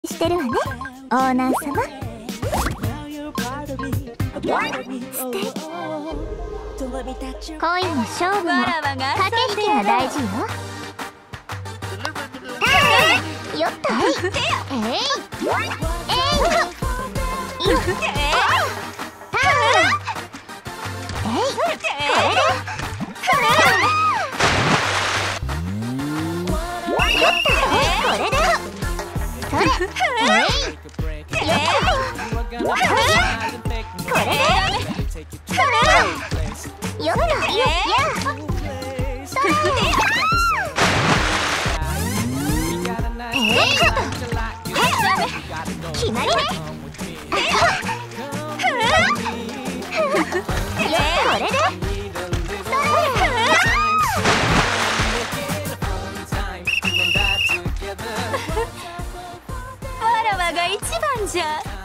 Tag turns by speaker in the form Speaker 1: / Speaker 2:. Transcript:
Speaker 1: してるわね、オーナー様。恋も勝負も駆け引きが大事よ。よっと、決まりね。これで
Speaker 2: わらわが一番じゃ。